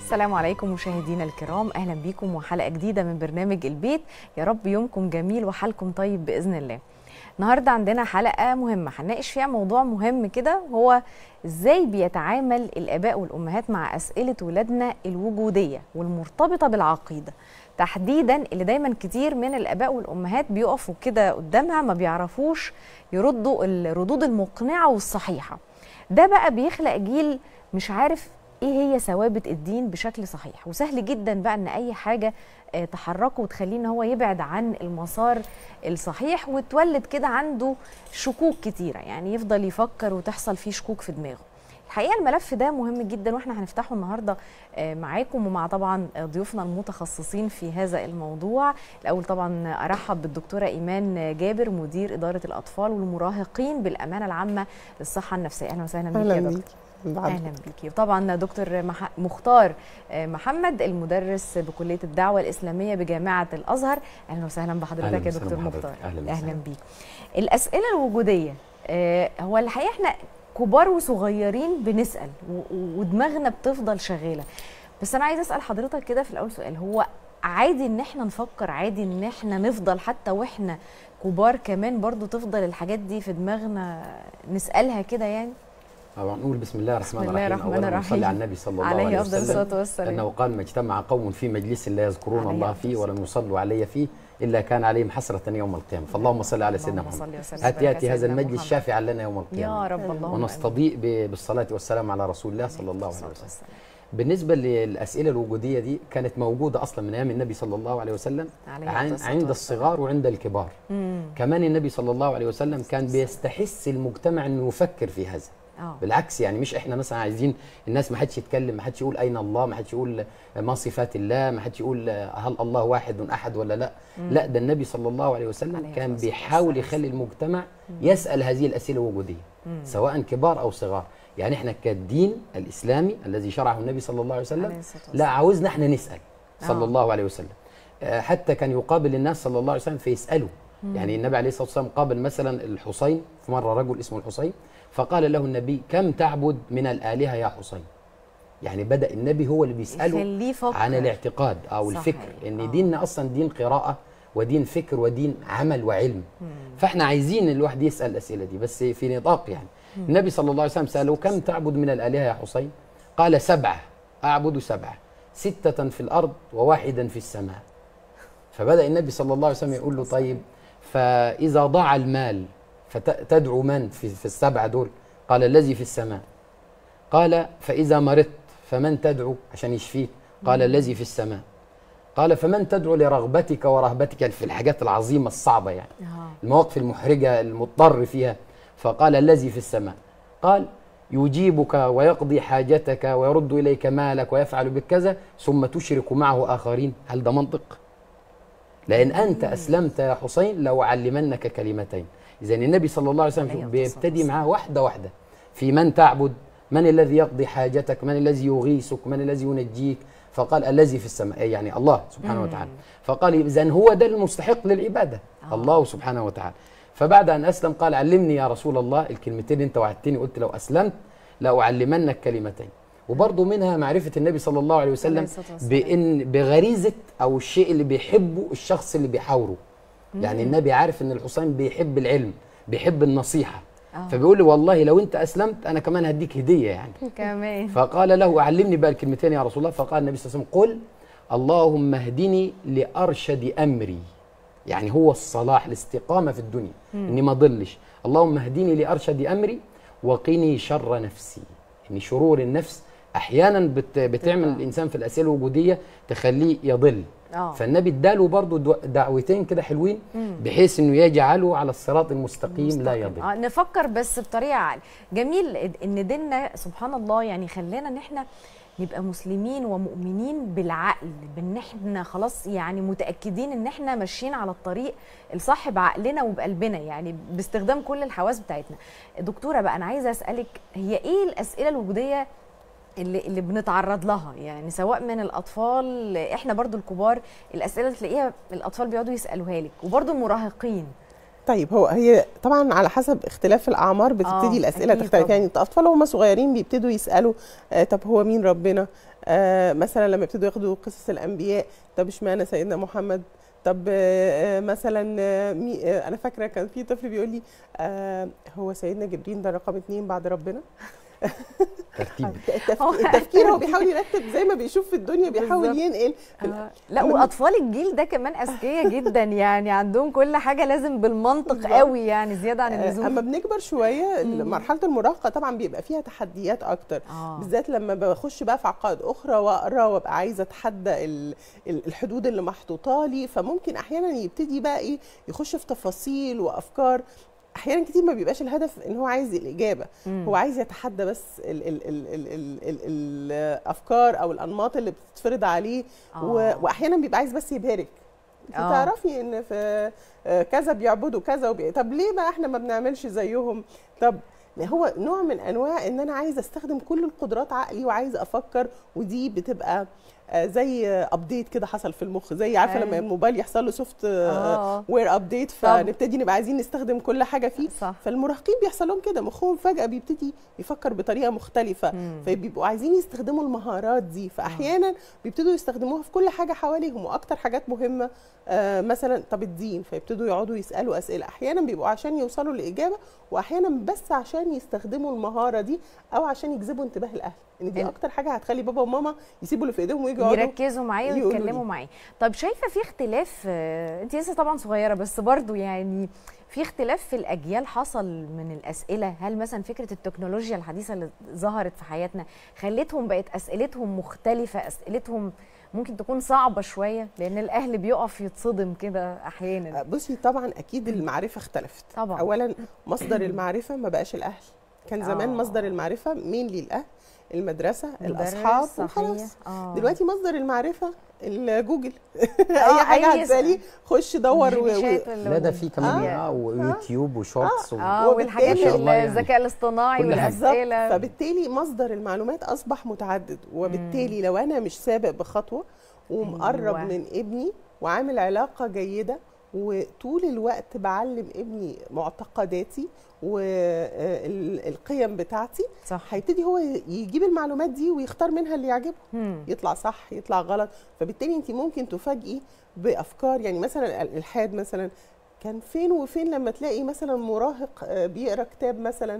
السلام عليكم مشاهدينا الكرام، اهلا بيكم وحلقه جديده من برنامج البيت. يا رب يومكم جميل وحالكم طيب باذن الله. النهارده عندنا حلقه مهمه هنناقش فيها موضوع مهم كده، هو ازاي بيتعامل الاباء والامهات مع اسئله ولادنا الوجوديه والمرتبطه بالعقيده، تحديدا اللي دايما كتير من الاباء والامهات بيقفوا كده قدامها ما بيعرفوش يردوا الردود المقنعه والصحيحه. ده بقى بيخلق جيل مش عارف ايه هي ثوابت الدين بشكل صحيح، وسهل جدا بقى ان اي حاجه تحركه وتخليه ان هو يبعد عن المسار الصحيح، وتولد كده عنده شكوك كتيره، يعني يفضل يفكر وتحصل فيه شكوك في دماغه. الحقيقه الملف ده مهم جدا واحنا هنفتحه النهارده معاكم ومع طبعا ضيوفنا المتخصصين في هذا الموضوع. الاول طبعا ارحب بالدكتوره ايمان جابر، مدير اداره الاطفال والمراهقين بالامانه العامه للصحه النفسيه. اهلا وسهلا بك يا دكتور. اهلا بيكي. وطبعا دكتور مختار محمد، المدرس بكليه الدعوه الاسلاميه بجامعه الازهر. اهلا وسهلا بحضرتك يا دكتور مختار. اهلا بيك. الاسئله الوجوديه، هو الحقيقه احنا كبار وصغيرين بنسال ودماغنا بتفضل شغاله، بس انا عايزه اسال حضرتك كده في الاول سؤال، هو عادي ان احنا نفكر، عادي ان احنا نفضل حتى واحنا كبار كمان برضو تفضل الحاجات دي في دماغنا نسالها كده يعني؟ طبعا نقول بسم الله الرحمن الرحيم. اولا نصلي على النبي صلى الله عليه وسلم، عليه الصلاه والسلام، انه قال ما اجتمع قوم في مجلس لا يذكرون الله فيه ولم يصلوا علي فيه الا كان عليهم حسره يوم القيامه. فاللهم صل على سيدنا محمد. ياتي هذا المجلس شافعا لنا يوم القيامه يا رب، اللهم ونستضيء بالصلاة والسلام على رسول الله صلى الله عليه وسلم. بالنسبه للاسئله الوجوديه دي كانت موجوده اصلا من ايام النبي صلى الله عليه وسلم عند الصغار وعند الكبار. كمان النبي صلى الله عليه وسلم كان بيستحث المجتمع انه يفكر في هذا. بالعكس، يعني مش احنا مثلا عايزين الناس ما حدش يتكلم، ما حدش يقول اين الله، ما حدش يقول ما صفات الله، ما حدش يقول هل الله واحد احد ولا لا. لا، ده النبي صلى الله عليه وسلم كان بيحاول يخلي المجتمع يسال هذه الاسئله الوجوديه سواء كبار او صغار. يعني احنا كالدين الاسلامي الذي شرعه النبي صلى الله عليه وسلم لا عاوزنا احنا نسال صلى الله عليه وسلم. حتى كان يقابل الناس صلى الله عليه وسلم فيسالوا. يعني النبي عليه الصلاه والسلام قابل مثلا الحسين في مره، رجل اسمه الحسين، فقال له النبي كم تعبد من الآلهة يا حسين؟ يعني بدأ النبي هو اللي بيسأله عن الاعتقاد أو الفكر، إن ديننا أصلا دين قراءة ودين فكر ودين عمل وعلم. فإحنا عايزين الواحد يسأل الأسئلة دي بس في نطاق. يعني النبي صلى الله عليه وسلم سأله كم تعبد من الآلهة يا حسين؟ قال 7، أعبد 7، 6 في الأرض وواحدا في السماء. فبدأ النبي صلى الله عليه وسلم يقول له طيب فإذا ضاع المال فتدعو من في ال7 دول؟ قال الذي في السماء. قال فإذا مرضت فمن تدعو عشان يشفيك؟ قال الذي في السماء. قال فمن تدعو لرغبتك ورهبتك في الحاجات العظيمة الصعبة، يعني المواقف المحرجة المضطر فيها؟ فقال الذي في السماء. قال يجيبك ويقضي حاجتك ويرد إليك مالك ويفعل بك كذا ثم تشرك معه آخرين. هل ده منطق؟ لأن أنت أسلمت يا حسين لو علمنك كلمتين. إذن النبي صلى الله عليه وسلم بيبتدي معاه واحدة واحدة في من تعبد، من الذي يقضي حاجتك، من الذي يغيثك، من الذي ينجيك؟ فقال الذي في السماء، يعني الله سبحانه وتعالى. فقال إذن هو ده المستحق للعبادة، الله سبحانه وتعالى. فبعد أن أسلم قال علمني يا رسول الله الكلمتين أنت وعدتني، قلت لو أسلمت لأعلمنك كلمتين. وبرضه منها معرفة النبي صلى الله عليه وسلم بغريزة أو الشيء اللي بيحبه الشخص اللي بيحاوره. يعني النبي عارف ان الحسين بيحب العلم، بيحب النصيحه، فبيقول لي والله لو انت اسلمت انا كمان هديك هديه يعني كمان. فقال له علمني بقى الكلمتين يا رسول الله. فقال النبي صلى الله عليه وسلم قل اللهم اهدني لارشد امري، يعني هو الصلاح الاستقامه في الدنيا، اني ما ضلش. اللهم اهدني لارشد امري وقني شر نفسي، ان شرور النفس احيانا بتعمل الانسان في الاسئله الوجوديه تخليه يضل. فالنبي اداله برضه دعوتين كده حلوين بحيث انه يجعله على الصراط المستقيم لا يضل. نفكر بس بطريقه عاليه. جميل ان ديننا سبحان الله يعني خلانا ان احنا نبقى مسلمين ومؤمنين بالعقل، بان احنا خلاص يعني متاكدين ان احنا ماشيين على الطريق الصح بعقلنا وبقلبنا، يعني باستخدام كل الحواس بتاعتنا. دكتوره بقى انا عايزه اسالك، هي ايه الاسئله الوجوديه اللي بنتعرض لها، يعني سواء من الاطفال، احنا برضو الكبار الاسئله تلاقيها الاطفال بيقعدوا يسالوها لك، وبرضو المراهقين طيب هي طبعا على حسب اختلاف الاعمار بتبتدي الاسئله تختلف. يعني الاطفال وهم صغيرين بيبتدوا يسالوا طب هو مين ربنا؟ مثلا لما يبتدوا ياخدوا قصص الانبياء، طب اشمعنى سيدنا محمد؟ طب مثلا انا فاكره كان في طفل بيقول لي هو سيدنا جبريل ده رقم 2 بعد ربنا؟ التفكير هو بيحاول يرتب زي ما بيشوف في الدنيا، بيحاول ينقل. لا واطفال الجيل ده كمان اذكياء جدا، يعني عندهم كل حاجه لازم بالمنطق قوي، يعني زياده عن اللزوم. اما بنكبر شويه مرحله المراهقه طبعا بيبقى فيها تحديات اكتر، بالذات لما بخش بقى في عقائد اخرى واقرا وابقى عايزه اتحدى الحدود اللي محطوطه لي، فممكن احيانا يبتدي بقى ايه يخش في تفاصيل وافكار. احيانا كتير ما بيبقاش الهدف ان هو عايز الاجابه، هو عايز يتحدى بس الافكار او الانماط اللي بتتفرض عليه. واحيانا بيبقى عايز بس يبهرك. انت تعرفي ان في كذا بيعبدوا كذا طب ليه بقى احنا ما بنعملش زيهم؟ طب هو نوع من انواع ان انا عايز استخدم كل القدرات عقلي وعايز افكر، ودي بتبقى زي ابديت كده حصل في المخ، زي عارفه لما الموبايل يحصل له سوفت وير ابديت، فنبتدي نبقى عايزين نستخدم كل حاجه فيه. فالمراهقين بيحصل لهم كده، مخهم فجاه بيبتدي يفكر بطريقه مختلفه، فبيبقوا عايزين يستخدموا المهارات دي، فاحيانا بيبتدوا يستخدموها في كل حاجه حواليهم، واكتر حاجات مهمه مثلا طب الدين، فيبتدوا يقعدوا يسالوا اسئله، احيانا بيبقوا عشان يوصلوا لاجابه، واحيانا بس عشان يستخدموا المهاره دي او عشان يجذبوا انتباه الاهل، ان دي اكتر حاجه هتخلي بابا وماما يسيبوا اللي في ايديهم ويجوا يركزوا معايا ويتكلموا معايا. طب شايفه في اختلاف، انت لسه طبعا صغيره بس برضو يعني في اختلاف في الاجيال حصل من الاسئله؟ هل مثلا فكره التكنولوجيا الحديثه اللي ظهرت في حياتنا خلتهم بقت اسئلتهم مختلفه، اسئلتهم ممكن تكون صعبه شويه، لان الاهل بيقف يتصدم كده احيانا؟ بصي طبعا اكيد المعرفه اختلفت طبعا. اولا مصدر المعرفه ما بقاش الاهل، كان زمان مصدر المعرفه مين للاهل؟ المدرسه، الاصحاب وخلاص. دلوقتي مصدر المعرفه الجوجل اي حاجه هتسالي خش دور لا ده في كمان ويوتيوب وشورتس والحاجات الذكاء الاصطناعي والاسئله، فبالتالي مصدر المعلومات اصبح متعدد، وبالتالي لو انا مش سابق بخطوه ومقرب من ابني وعامل علاقه جيده وطول الوقت بعلم ابني معتقداتي والقيم بتاعتي، هيبتدي هو يجيب المعلومات دي ويختار منها اللي يعجبه، يطلع صح يطلع غلط. فبالتالي انت ممكن تفاجئي بافكار، يعني مثلا الالحاد مثلا كان فين وفين لما تلاقي مثلا مراهق بيقرا كتاب مثلا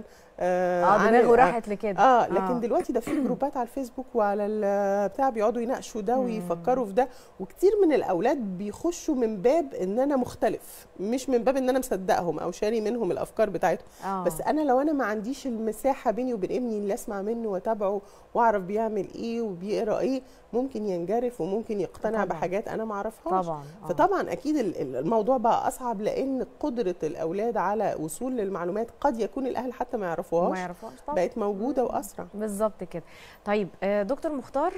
دماغه راحت لكده. لكن دلوقتي ده في جروبات على الفيسبوك وعلى البتاع بيقعدوا يناقشوا ده ويفكروا في ده، وكتير من الاولاد بيخشوا من باب ان انا مختلف، مش من باب ان انا مصدقهم او شاري منهم الافكار بتاعتهم. بس انا لو انا ما عنديش المساحه بيني وبين ابني اللي اسمع منه واتابعه واعرف بيعمل ايه وبيقرا ايه، ممكن ينجرف وممكن يقتنع بحاجات انا ما اعرفهاش. فطبعا اكيد الموضوع بقى اصعب، لان قدره الاولاد على وصول للمعلومات قد يكون الاهل حتى ما يعرفوهاش بقت موجوده واسرع. بالظبط كده. طيب دكتور مختار،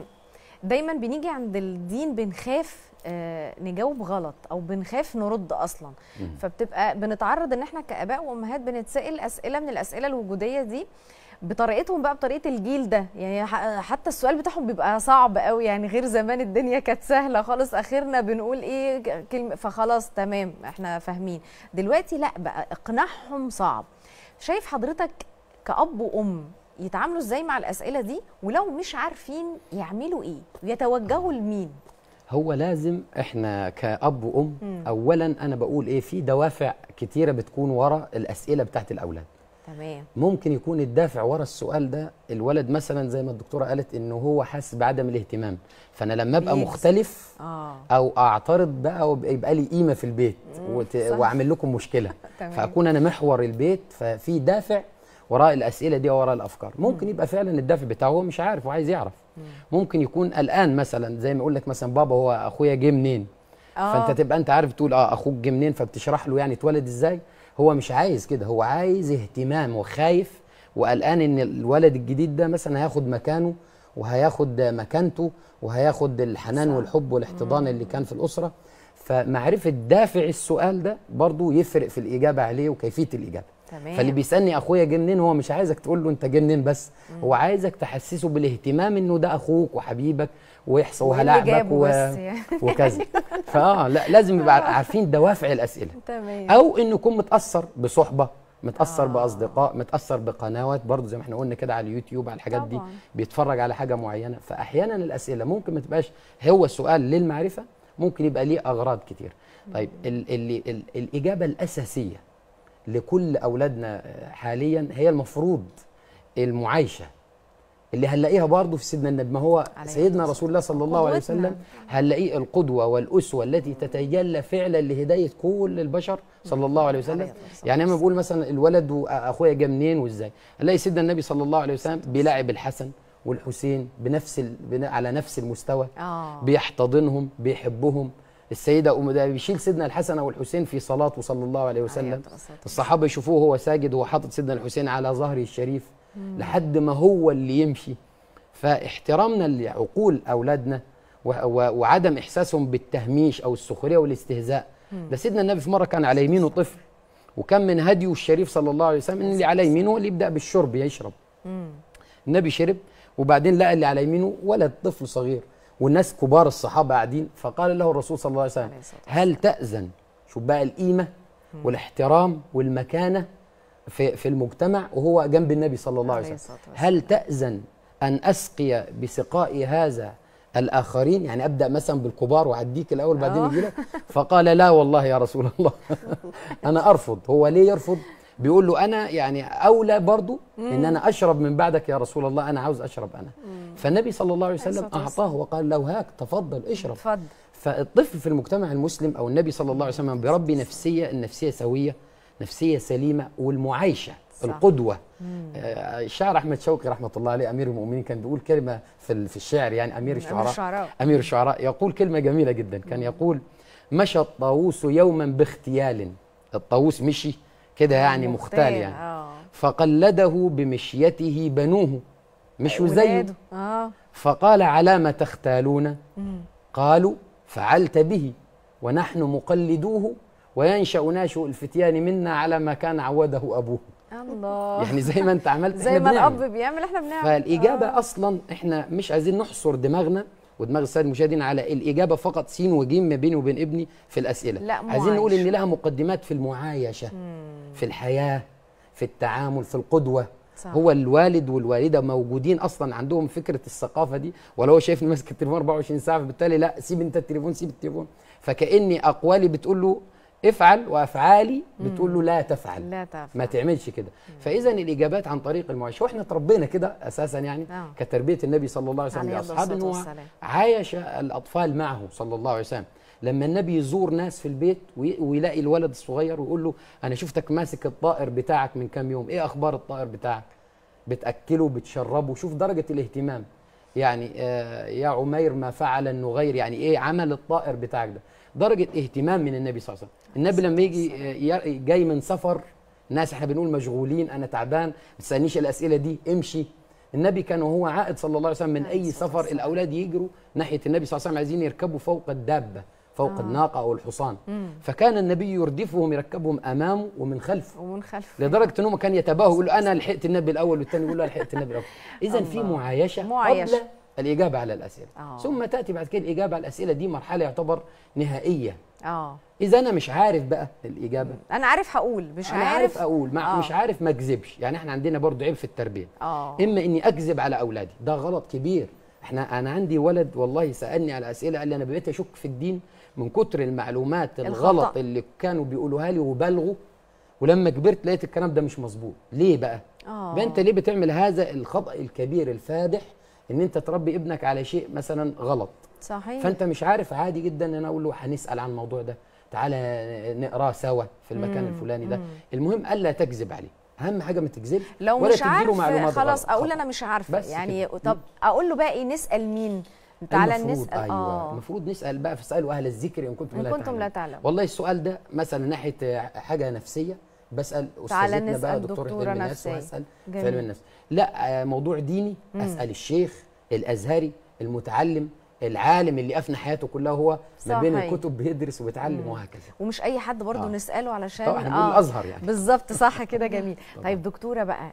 دايما بنيجي عند الدين بنخاف نجاوب غلط او بنخاف نرد اصلا، فبتبقى بنتعرض ان احنا كاباء وامهات بنتسال اسئله من الاسئله الوجوديه دي بطريقتهم بقى، بطريقه الجيل ده، يعني حتى السؤال بتاعهم بيبقى صعب قوي، يعني غير زمان الدنيا كانت سهله خالص، اخرنا بنقول ايه كلمه فخلاص تمام احنا فاهمين. دلوقتي لا، بقى اقناعهم صعب. شايف حضرتك كأب وأم يتعاملوا ازاي مع الأسئلة دي، ولو مش عارفين يعملوا ايه ويتوجهوا لمين؟ هو لازم احنا كأب وأم أولا أنا بقول ايه، في دوافع كتيرة بتكون ورا الأسئلة بتاعت الأولاد. تمام. ممكن يكون الدافع ورا السؤال ده الولد مثلا زي ما الدكتورة قالت انه هو حاسس بعدم الاهتمام، فانا لما ابقى مختلف او اعترض بقى ويبقى لي قيمه في البيت واعمل لكم مشكله فاكون انا محور البيت، ففي دافع وراء الاسئله دي وراء الافكار. ممكن يبقى فعلا الدافع بتاعه هو مش عارف وعايز يعرف. ممكن يكون قلقان مثلا زي ما اقول لك مثلا بابا هو اخويا جه منين، فانت تبقى انت عارف تقول اخوك جه منين، فبتشرح له يعني اتولد ازاي. هو مش عايز كده، هو عايز اهتمام وخايف وقلقان ان الولد الجديد ده مثلا هياخد مكانه وهياخد مكانته وهياخد الحنان والحب والاحتضان اللي كان في الأسرة. فمعرفة دافع السؤال ده برضو يفرق في الإجابة عليه وكيفية الإجابة. تمام. فاللي بيسالني اخويا جه منين، هو مش عايزك تقول له انت جه منين بس، هو عايزك تحسسه بالاهتمام انه ده اخوك وحبيبك ويحصل وهلاعبك وكذا. لا لازم يبقى عارفين دوافع الاسئله. تمام. او انه يكون متاثر بصحبه، متاثر باصدقاء، متاثر بقنوات برضه زي ما احنا قلنا كده على اليوتيوب، على الحاجات دي بيتفرج على حاجه معينه. فاحيانا الاسئله ممكن ما تبقاش هو سؤال للمعرفه، ممكن يبقى ليه اغراض كتير. طيب الاجابه الاساسيه لكل اولادنا حاليا هي المفروض المعايشه اللي هنلاقيها برضه في سيدنا النبي. ما هو سيدنا رسول الله صلى الله عليه وسلم هنلاقيه القدوه والاسوه التي تتجلى فعلا لهدايه كل البشر صلى الله عليه وسلم. يعني لما بقول مثلا الولد واخويا جه منين وازاي، هنلاقي سيدنا النبي صلى الله عليه وسلم بيلاعب الحسن والحسين على نفس المستوى، بيحتضنهم، بيحبهم. السيده ده بيشيل سيدنا الحسن والحسين في صلاته صلى الله عليه وسلم، الصحابه يشوفوه وهو ساجد وهو حاطط سيدنا الحسين على ظهره الشريف لحد ما هو اللي يمشي. فاحترامنا لعقول اولادنا وعدم احساسهم بالتهميش او السخريه والاستهزاء. ده سيدنا النبي في مره كان على يمينه طفل، وكان من هديه الشريف صلى الله عليه وسلم ان اللي على يمينه هو اللي يبدا بالشرب يشرب. النبي شرب وبعدين لقى اللي على يمينه ولد طفل صغير والناس كبار الصحابه قاعدين، فقال له الرسول صلى الله عليه وسلم هل تأذن، شوف بقى القيمه والاحترام والمكانه في المجتمع وهو جنب النبي صلى الله عليه وسلم، هل تأذن أن أسقي بسقاء هذا الآخرين؟ يعني أبدأ مثلا بالكبار وأعديك الأول بعدين يجي لك. فقال لا والله يا رسول الله أنا أرفض. هو ليه يرفض؟ بيقول له أنا يعني أولى برضو إن أنا أشرب من بعدك يا رسول الله، أنا عاوز أشرب أنا. فالنبي صلى الله عليه وسلم أعطاه وقال له هاك تفضل اشرب. فالطفل في المجتمع المسلم أو النبي صلى الله عليه وسلم بيربي النفسية سوية، نفسية سليمة، والمعايشة القدوة. الشاعر أحمد شوقي رحمة الله عليه أمير المؤمنين كان بيقول كلمة في الشعر، يعني أمير الشعراء يقول كلمة جميلة جدا. كان يقول مشى الطاووس يوما باختيال، الطاووس مشي كده يعني مختال يعني، فقلده بمشيته بنوه، مشوا زيه. فقال على ما تختالون؟ قالوا فعلت به ونحن مقلدوه وينشأ ناشئ الفتيان منا على ما كان عوده أبوه. الله، يعني زي ما انت عملت زي ما الأب بيعمل احنا بنعمل. فالإجابة أصلا احنا مش عايزين نحصر دماغنا ودماغ السادة المشاهدين على الإجابة فقط سين وجيم ما بيني وبين ابني في الأسئلة. لا، عايزين نقول إن لها مقدمات في المعايشة، في الحياة، في التعامل، في القدوة. صح. هو الوالد والوالدة موجودين أصلا عندهم فكرة الثقافة دي، ولو هو شايفني ماسك التليفون 24 ساعة فبالتالي لا سيب انت التليفون، سيب التليفون. فكأني أقوالي بتقول له افعل وافعالي بتقول له لا تفعل، ما تعملش كده. فاذا الاجابات عن طريق المعايشه، واحنا تربينا كده اساسا يعني كتربيه النبي صلى الله عليه وسلم لاصحابه، انه عايش الاطفال معه صلى الله عليه وسلم. لما النبي يزور ناس في البيت ويلاقي الولد الصغير ويقول له انا شفتك ماسك الطائر بتاعك من كام يوم، ايه اخبار الطائر بتاعك؟ بتاكله، بتشربه؟ شوف درجه الاهتمام. يعني يا عمير ما فعل النغير، يعني ايه عمل الطائر بتاعك ده؟ درجه اهتمام من النبي صلى الله عليه وسلم. النبي لما يجي جاي من سفر، ناس احنا بنقول مشغولين، انا تعبان، ما تسالنيش الاسئله دي، امشي. النبي كان وهو عائد صلى الله عليه وسلم من اي سفر الاولاد يجروا ناحيه النبي صلى الله عليه وسلم عايزين يركبوا فوق الدابه، فوق الناقه او الحصان. فكان النبي يردفهم يركبهم امامه ومن خلفه لدرجه انهم كان يتباهوا يقول انا لحقت النبي الاول، والثاني يقول له لحقت النبي الاول. اذا في معايشه قبل الاجابه على الاسئله. ثم تاتي بعد كده الاجابه على الاسئله، دي مرحله يعتبر نهائيه. اذا انا مش عارف بقى الاجابه، انا عارف هقول، مش عارف اقول، مش عارف ما اكذبش. يعني احنا عندنا برضو عيب في التربيه، اما اني اكذب على اولادي، ده غلط كبير. انا عندي ولد والله سالني على اسئله، قال لي انا بقيت اشك في الدين من كتر المعلومات الغلط اللي كانوا بيقولوها لي وبلغوا، ولما كبرت لقيت الكلام ده مش مظبوط. ليه بقى؟ انت ليه بتعمل هذا الخطأ الكبير الفادح ان انت تربي ابنك على شيء مثلا غلط؟ صحيح. فانت مش عارف، عادي جدا ان انا اقول له هنسال عن الموضوع ده، تعالى نقراه سوا في المكان الفلاني ده. المهم الا تكذب عليه، اهم حاجه ما تكذبش. لو مش عارف خلاص اقول انا مش عارفه يعني. طب اقول له بقى ايه؟ نسال مين؟ تعالى نسال. ايوه المفروض نسال بقى، فاسالوا اهل الذكر ان كنتم لا تعلمون. والله السؤال ده مثلا ناحيه حاجه نفسيه، بسال استاذتنا بقى دكتوره علم النفس، واسال في علم النفس. لا موضوع ديني، اسال الشيخ الازهري المتعلم العالم اللي افنى حياته كلها هو ما بين صحيح. الكتب بيدرس وبيتعلم وهكذا. ومش اي حد برضو نساله علشان طبعا احنا بنقول الازهر يعني. بالظبط، صح كده، جميل. طيب دكتوره بقى،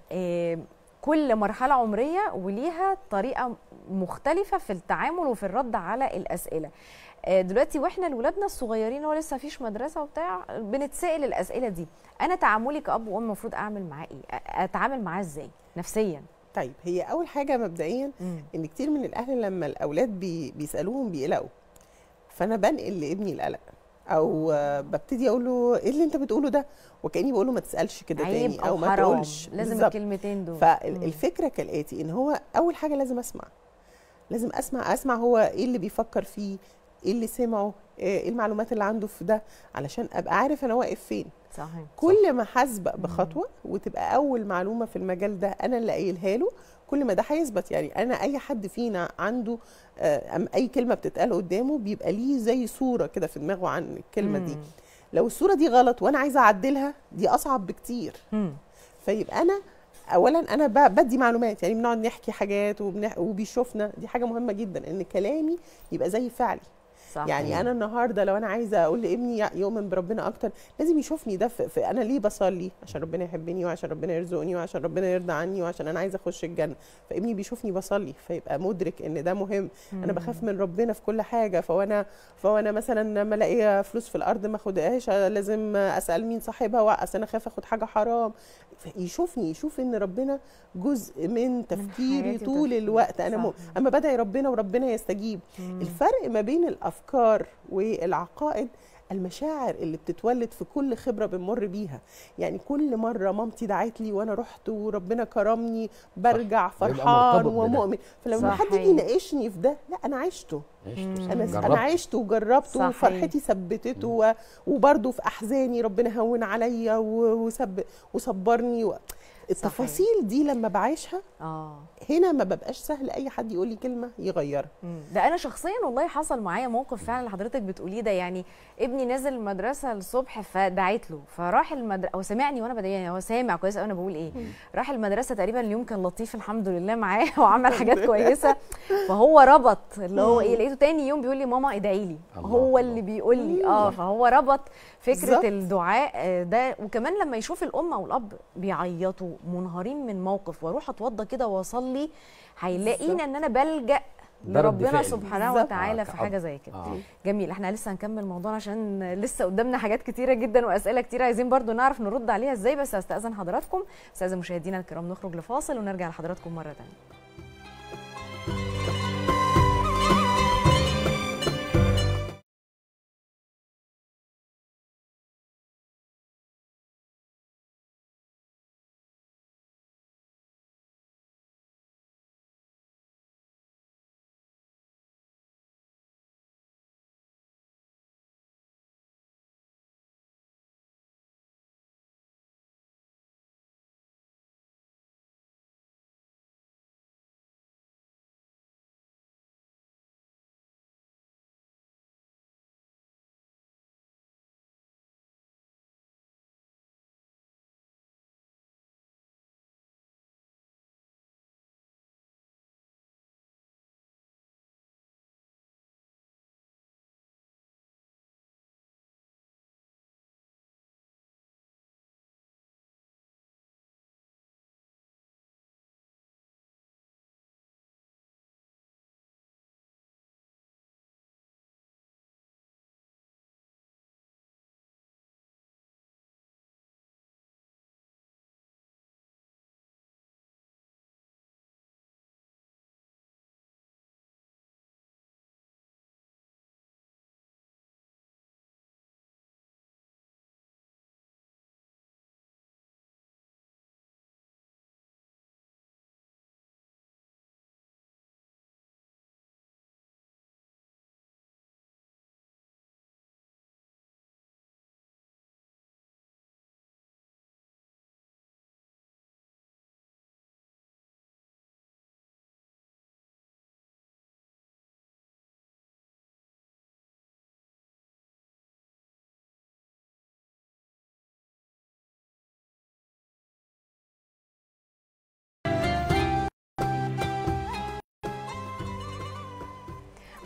كل مرحله عمريه وليها طريقه مختلفه في التعامل وفي الرد على الاسئله. دلوقتي واحنا لولادنا الصغيرين هو لسه فيش مدرسه وبتاع، بنتسال الاسئله دي، انا تعاملي كأب وام المفروض اعمل معاه ايه؟ اتعامل معاه ازاي نفسيا؟ طيب هي اول حاجه مبدئيا ان كتير من الاهل لما الاولاد بيسالوهم بيقلقوا، فانا بنقل لابني القلق، او ببتدي اقول له ايه اللي انت بتقوله ده، وكاني بقول له ما تسالش كده تاني او ما تقولش. لازم بالزبط. الكلمتين دول. فالفكره كالاتي، ان هو اول حاجه لازم اسمع، لازم اسمع هو ايه اللي بيفكر فيه، ايه اللي سمعه، ايه المعلومات اللي عنده في ده، علشان ابقى عارف انا واقف فين. صحيح. كل ما هسبق بخطوه وتبقى اول معلومه في المجال ده انا اللي قايلها له، كل ما ده هيثبت. يعني انا اي حد فينا عنده اي كلمه بتتقال قدامه بيبقى ليه زي صوره كده في دماغه عن الكلمه دي. لو الصوره دي غلط وانا عايزه اعدلها، دي اصعب بكتير. فيبقى انا اولا انا بدي معلومات، يعني بنقعد نحكي حاجات وبيشوفنا، دي حاجه مهمه جدا ان كلامي يبقى زي فعلي. صح. يعني انا النهارده لو انا عايزه اقول لابني يؤمن بربنا اكتر، لازم يشوفني ده في انا ليه بصلي، عشان ربنا يحبني وعشان ربنا يرزقني وعشان ربنا يرضى عني وعشان انا عايزه اخش الجنه. فابني بيشوفني بصلي فيبقى مدرك ان ده مهم. انا بخاف من ربنا في كل حاجه، فانا مثلا لما الاقي فلوس في الارض ما اخدهاش، لازم اسال مين صاحبها، واصل انا خايف اخد حاجه حرام. يشوفني، يشوف ان ربنا جزء من تفكيري طول الوقت. انا اما بدعي ربنا وربنا يستجيب. الفرق ما بين الافكار والعقائد المشاعر اللي بتتولد في كل خبره بنمر بيها. يعني كل مره مامتي دعت لي وانا رحت وربنا كرمني برجع فرحان ومؤمن. فلما حد يجي يناقشني في ده، لا انا عشته، انا عشته وجربته وفرحتي ثبتته، وبرده في احزاني ربنا هون عليا وصبرني. التفاصيل دي لما بعيشها هنا ما ببقاش سهل اي حد يقول لي كلمه يغيرها. ده انا شخصيا والله حصل معايا موقف فعلا اللي حضرتك بتقوليه ده. يعني ابني نازل المدرسه الصبح فدعيت له، فراح المدرسه او سمعني وانا بدعي، هو سامع كويس قوي انا بقول ايه. راح المدرسه تقريبا اليوم كان لطيف الحمد لله معاه وعمل حاجات كويسه، فهو ربط اللي هو ايه، لقيته تاني يوم بيقول لي ماما ادعي لي، هو اللي بيقول لي فهو ربط فكره الدعاء ده. وكمان لما يشوف الام او الاب بيعيطوا منهارين من موقف واروح اتوضى كده واصلي، هيلاقينا ان انا بلجأ لربنا سبحانه وتعالى في حاجه زي كده. جميل. احنا لسه هنكمل موضوعنا عشان لسه قدامنا حاجات كتيره جدا واسئله كتيره عايزين برضو نعرف نرد عليها ازاي. بس استاذن حضراتكم، استاذن مشاهدينا الكرام، نخرج لفاصل ونرجع لحضراتكم مره ثانيه.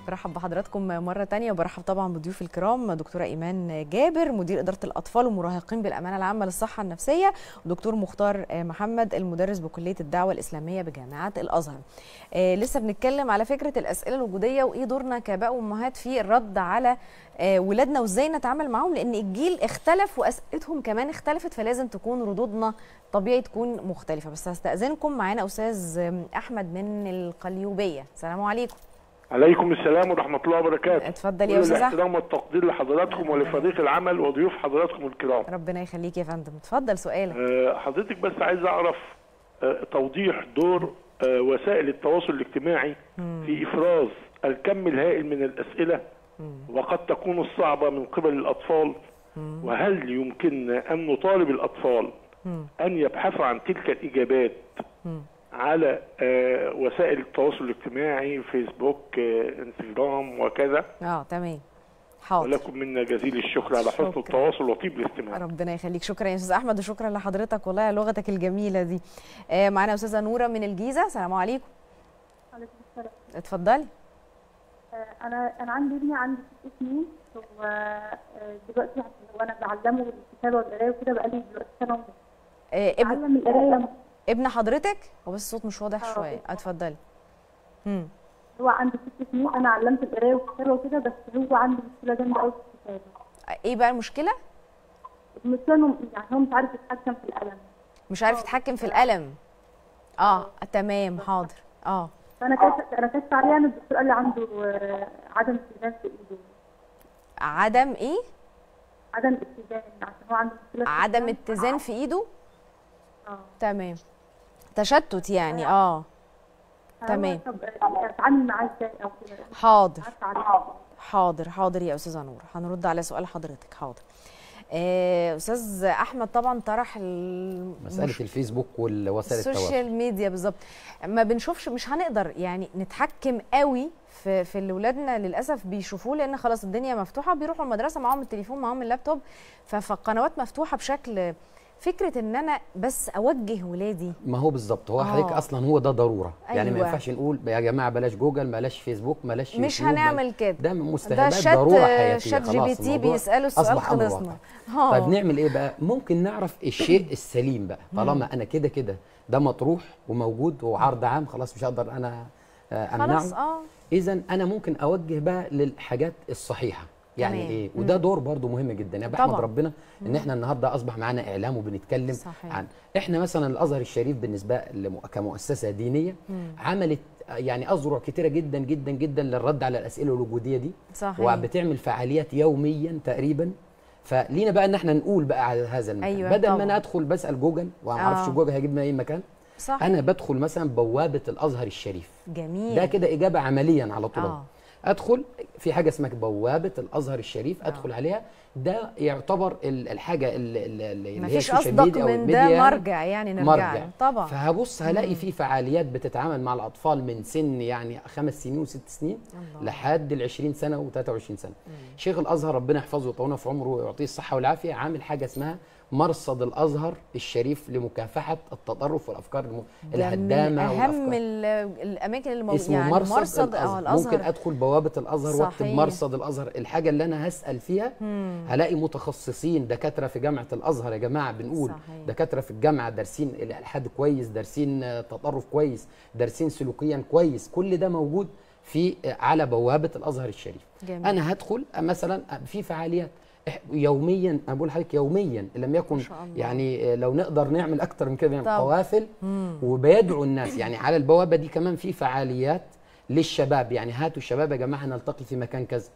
برحب بحضراتكم مرة تانية، وبرحب طبعا بضيوف الكرام دكتورة إيمان جابر مدير إدارة الأطفال والمراهقين بالأمانة العامة للصحة النفسية، ودكتور مختار محمد المدرس بكلية الدعوة الإسلامية بجامعة الأزهر. لسه بنتكلم على فكرة الأسئلة الوجودية وإيه دورنا كآباء وأمهات في الرد على ولادنا وإزاي نتعامل معهم، لأن الجيل اختلف وأسئلتهم كمان اختلفت، فلازم تكون ردودنا طبيعي تكون مختلفة. بس هستأذنكم، معانا أستاذ أحمد من القليوبية. السلام عليكم. عليكم السلام ورحمة الله وبركاته. اتفضل يا أستاذ أحمد. الاحترام والتقدير لحضراتكم ولفريق العمل وضيوف حضراتكم الكرام. ربنا يخليك يا فندم، اتفضل سؤالك. حضرتك بس عايز أعرف توضيح دور وسائل التواصل الاجتماعي في إفراز الكم الهائل من الأسئلة وقد تكون الصعبة من قبل الأطفال، وهل يمكننا أن نطالب الأطفال أن يبحثوا عن تلك الإجابات على وسائل التواصل الاجتماعي، فيسبوك، انستغرام وكذا؟ تمام، حاضر. ولكم منا جزيل الشكر على حسن التواصل وطيب الاستماع. ربنا يخليك. شكرا يا استاذ احمد، وشكرا لحضرتك والله على لغتك الجميله دي. معانا استاذه نوره من الجيزه. السلام عليكم. وعليكم السلام. اتفضلي. انا عندي ابني عنده 6 سنين، ودلوقتي وانا بعلمه الكتابه والقرايه وكده بقالي دلوقتي سنه ونص. ابن القرايه ابن حضرتك؟ هو بس الصوت مش واضح شويه. اتفضلي. هو عنده 6 سنين، انا علمت القرايه والكتابه وكده، بس هو عنده مشكله جامده قوي في الكتابه. ايه بقى المشكله؟ المشكله انه يعني هو مش عارف يتحكم في القلم. مش عارف يتحكم في القلم. تمام، حاضر. فانا كشفت عليه، يعني الدكتور قال لي عنده عدم اتزان في ايده. عدم ايه؟ عدم اتزان، عشان هو عنده مشكله. عدم اتزان في ايده؟ تمام، تشتت يعني. تمام. طب اتعامل معاه ازاي او كده؟ حاضر يا استاذه نور، هنرد على سؤال حضرتك. حاضر. استاذ احمد طبعا طرح مساله الفيسبوك والوسائل التواصل السوشيال ميديا بالظبط. ما بنشوفش، مش هنقدر يعني نتحكم قوي في اللي ولادنا للاسف بيشوفوه، لان خلاص الدنيا مفتوحه، بيروحوا المدرسه معاهم التليفون معاهم اللابتوب، فالقنوات مفتوحه بشكل. فكره ان انا بس اوجه ولادي، ما هو بالظبط، هو حضرتك اصلا هو ده ضروره. أيوة. يعني ما ينفعش نقول يا جماعه بلاش جوجل، بلاش فيسبوك، بلاش يوتيوب، مش هنعمل كده. ده مستهدفات ضروره حياتيه. شات جي بي تي بيسالوا السؤال، خلصنا. طيب نعمل ايه بقى؟ ممكن نعرف الشيء السليم بقى، طالما انا كده ده مطروح وموجود وعرض عام، خلاص مش هقدر انا امنعه. خلاص. اذا انا ممكن اوجه بقى للحاجات الصحيحه. يعني ايه؟ وده دور برضو مهم جدا. يعني بحمد ربنا ان احنا النهارده اصبح معانا اعلام وبنتكلم عن احنا مثلا الازهر الشريف بالنسبه كمؤسسه دينيه عملت يعني اذرع كتيره جدا جدا جدا للرد على الاسئله الوجوديه دي. وبتعمل فعاليات يوميا تقريبا. فلينا بقى ان احنا نقول بقى على هذا المكان. بدل ما انا ادخل بسال جوجل وما اعرفش جوجل هيجيبنا اي مكان. انا بدخل مثلا بوابه الازهر الشريف. جميل. ده كده اجابه عمليا على طول. ادخل في حاجه اسمها بوابه الازهر الشريف، ادخل عليها. ده يعتبر الحاجه اللي هي السوشيال ميديا او الميديا، من ده مرجع يعني نرجع له طبعا. فهبص هلاقي في فعاليات بتتعامل مع الاطفال من سن يعني 5 سنين و6 سنين لحد ال 20 سنه و23 سنه. شيخ الازهر ربنا يحفظه ويطولنا في عمره ويعطيه الصحه والعافيه عامل حاجه اسمها مرصد الازهر الشريف لمكافحه التطرف والافكار الهدامه. اهم الاماكن اللي موجوده اسمه يعني مرصد الازهر. ممكن ادخل بوابه الازهر واكتب مرصد الازهر. الحاجه اللي انا هسال فيها هلاقي متخصصين، دكاتره في جامعه الازهر يا جماعه، بنقول دكاتره في الجامعه دارسين الالحاد كويس، دارسين تطرف كويس، دارسين سلوكيا كويس. كل ده موجود على بوابه الازهر الشريف. جميل. انا هدخل مثلا في فعاليات يوميا، انا بقول لحضرتك يوميا ان لم يكن يعني لو نقدر نعمل اكتر من كده، نعمل قوافل وبيدعو الناس. يعني على البوابه دي كمان في فعاليات للشباب. يعني هاتوا الشباب يا جماعه نلتقي في مكان كذا،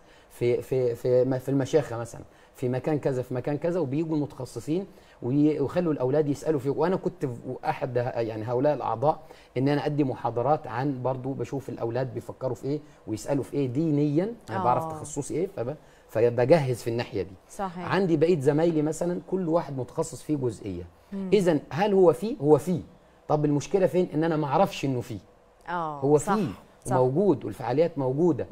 في المشيخه مثلا، في مكان كذا، في مكان كذا، وبيجوا المتخصصين ويخلوا الاولاد يسالوا فيه. وانا كنت احد يعني هؤلاء الاعضاء ان انا ادي محاضرات عن برضو بشوف الاولاد بيفكروا في ايه ويسالوا في ايه دينيا. انا بعرف تخصصي ايه فبجهز في الناحيه دي. صحيح. عندي بقيه زمايلي مثلا كل واحد متخصص في جزئيه. اذا هل هو فيه؟ طب المشكله فين؟ ان انا ما اعرفش انه فيه. هو فيه موجود والفعاليات موجوده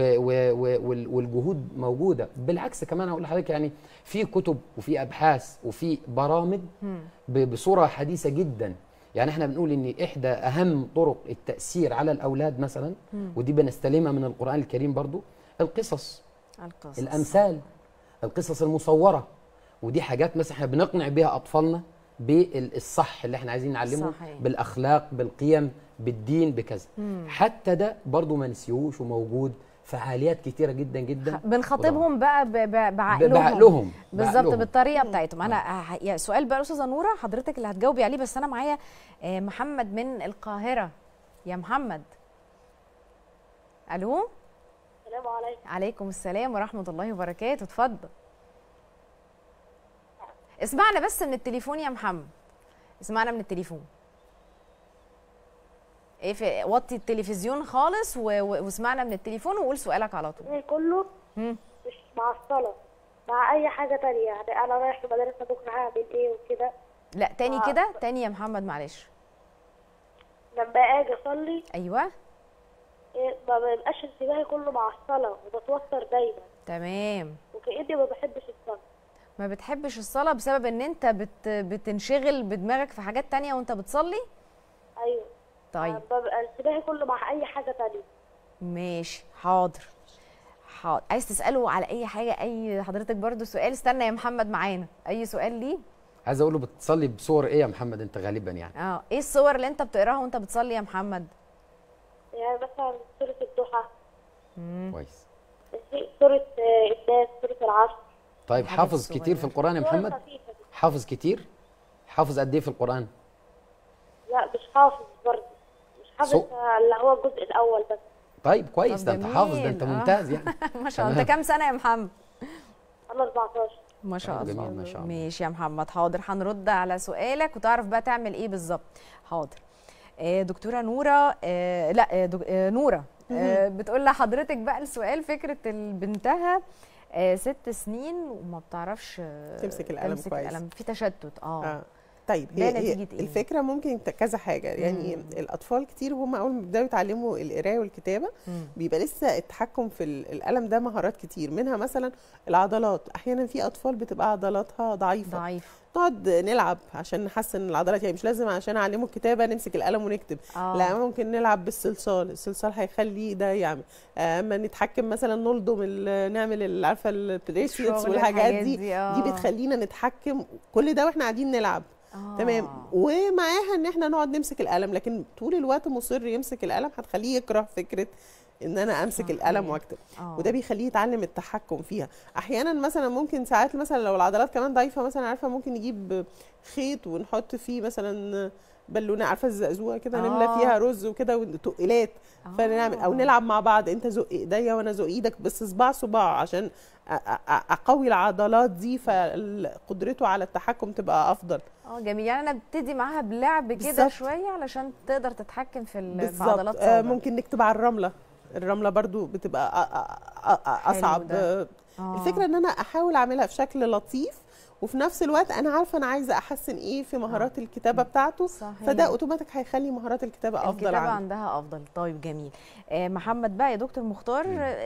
والجهود موجوده. بالعكس كمان هقول لحضرتك يعني في كتب وفي ابحاث وفي برامج بصوره حديثه جدا. يعني احنا بنقول ان احدى اهم طرق التاثير على الاولاد مثلا، ودي بنستلمها من القران الكريم برضو، القصص، الامثال، القصص المصوره. ودي حاجات مثلا احنا بنقنع بيها اطفالنا بالصح اللي احنا عايزين نعلمه، بالاخلاق، بالقيم، بالدين، بكذا. حتى ده برضو ما نسيوش وموجود، فعاليات كتيره جدا جدا بنخاطبهم بقى بعقلهم بالظبط، بالطريقه بتاعتهم. انا سؤال بقى استاذه نوره حضرتك اللي هتجاوبي عليه، بس انا معايا محمد من القاهره. يا محمد. الو. السلام عليكم. عليكم السلام ورحمه الله وبركاته. اتفضل. اسمعنا بس من التليفون يا محمد، اسمعنا من التليفون. وطي التلفزيون خالص واسمعنا من التليفون وقول سؤالك على طول. كله مش مع الصلاة، مع أي حاجة تانية. يعني أنا رايح المدرسة بكرة هعمل إيه وكده. لا تاني كده، تاني يا محمد معلش. لما أجي أصلي أيوه ما بيبقاش انتباهي كله مع الصلاة وبتوتر دايما. تمام. وكأني ما بحبش الصلاة. ما بتحبش الصلاة بسبب إن أنت بتنشغل بدماغك في حاجات تانية وأنت بتصلي؟ أيوه. طيب ببقى انتباهي كله مع اي حاجه تانية. ماشي حاضر. عايز تساله على اي حاجه، اي حضرتك برضو سؤال؟ استنى يا محمد معانا، اي سؤال ليه؟ عايز اقول له بتصلي بصور ايه يا محمد انت غالبا يعني؟ ايه الصور اللي انت بتقراها وانت بتصلي يا محمد؟ يعني مثلا سوره الضحى. كويس. سوره الناس، سوره العصر. طيب حافظ كتير في القران يا محمد؟ حافظ كتير؟ حافظ قد ايه في القران؟ لا مش حافظ برضه، مش حافظ اللي هو الجزء الاول بس. طيب كويس، ده انت حافظ، ده انت ممتاز يعني. ما شاء الله. انت كام سنه يا محمد؟ انا 14. ما شاء الله. جميل ما شاء الله. ماشي يا محمد حاضر، هنرد على سؤالك وتعرف بقى تعمل ايه بالظبط. حاضر. دكتوره نوره نوره بتقول لحضرتك بقى السؤال، فكره بنتها 6 سنين وما بتعرفش تمسك القلم كويس، في تشتت. طيب هي الفكره ممكن كذا حاجه. يعني الاطفال كتير هم اول ما بيبداوا يتعلموا القرايه والكتابه بيبقى لسه التحكم في القلم ده مهارات كتير، منها مثلا العضلات. احيانا في اطفال بتبقى عضلاتها ضعيفه، نقعد نلعب عشان نحسن العضلات. يعني مش لازم عشان اعلمه الكتابه نمسك القلم ونكتب، لا ممكن نلعب بالصلصال، الصلصال هيخلي ده يعمل. اما نتحكم مثلا نلضم نعمل عارفه البريسلتس والحاجات دي بتخلينا نتحكم كل ده واحنا قاعدين نلعب. تمام. ومعاها ان احنا نقعد نمسك القلم، لكن طول الوقت مصر يمسك القلم هتخليه يكره فكره ان انا امسك القلم واكتب. وده بيخليه يتعلم التحكم فيها. احيانا مثلا ممكن ساعات مثلا لو العضلات كمان ضعيفه مثلا، عارفه ممكن نجيب خيط ونحط فيه مثلا بالونه، عارفه الزقزوقه كده، نملى فيها رز وكده وتقيلات، فنعمل او نلعب مع بعض، انت زق ايديا وانا زق ايدك، بس صباع عشان اقوي العضلات دي، فقدرته على التحكم تبقى افضل. جميل. يعني انا ابتدي معاها بلعب كده شويه علشان تقدر تتحكم في عضلات صوابعها. ممكن نكتب على الرمله برضو بتبقى اصعب. الفكره ان انا احاول اعملها في شكل لطيف، وفي نفس الوقت انا عارفه انا عايزه احسن ايه في مهارات الكتابه بتاعته. صحيح. فده اوتوماتيك هيخلي مهارات الكتابه افضل. الكتابه عندها افضل. طيب جميل. محمد بقى يا دكتور مختار،